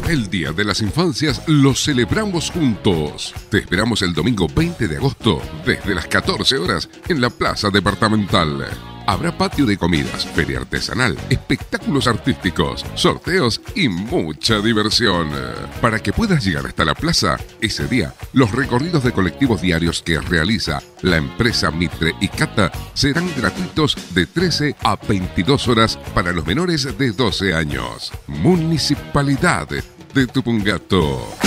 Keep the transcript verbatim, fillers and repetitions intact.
El Día de las Infancias lo celebramos juntos. Te esperamos el domingo veinte de agosto desde las catorce horas en la Plaza Departamental. Habrá patio de comidas, feria artesanal, espectáculos artísticos, sorteos y mucha diversión. Para que puedas llegar hasta la plaza, ese día, los recorridos de colectivos diarios que realiza la empresa Mitre y Cata serán gratuitos de trece a veintidós horas para los menores de doce años. Municipalidad de Tupungato.